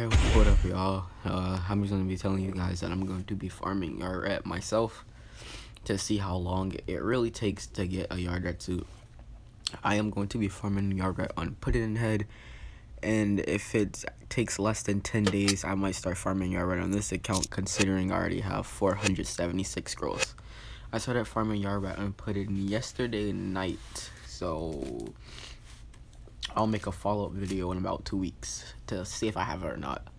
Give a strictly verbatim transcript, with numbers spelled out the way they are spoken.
Alright, what up y'all? Uh, I'm just going to be telling you guys that I'm going to be farming yardrat myself to see how long it really takes to get a yardrat suit. I am going to be farming yardrat on Put It In Head, and if it takes less than ten days, I might start farming yardrat on this account, considering I already have four hundred seventy-six scrolls. I started farming yardrat and Put It In yesterday night, so I'll make a follow-up video in about two weeks to see if I have it or not.